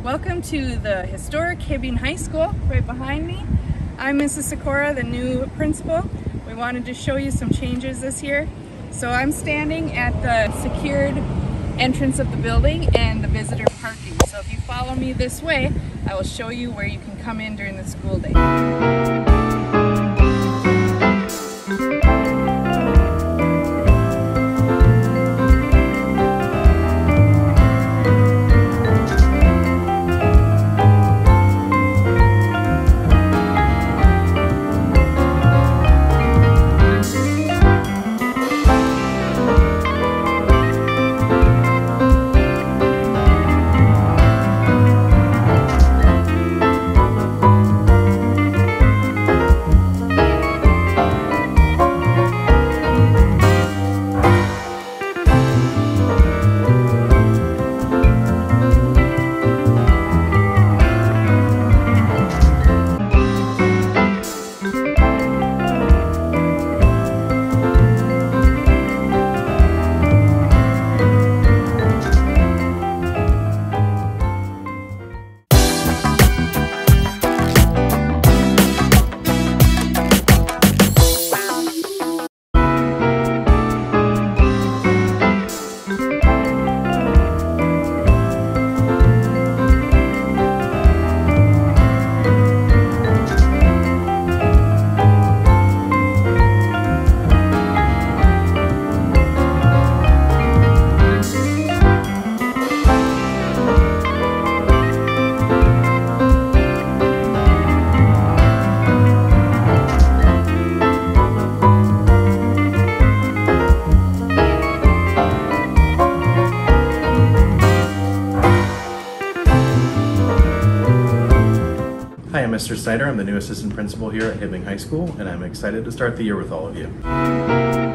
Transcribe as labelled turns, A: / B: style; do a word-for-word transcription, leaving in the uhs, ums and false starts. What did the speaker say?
A: Welcome to the historic Hibbing High School right behind me. I'm Missus Seykora, the new principal. We wanted to show you some changes this year. So I'm standing at the secured entrance of the building and the visitor parking. So if you follow me this way, I will show you where you can come in during the school day.
B: Hi, I'm Mister Snider. I'm the new assistant principal here at Hibbing High School, and I'm excited to start the year with all of you.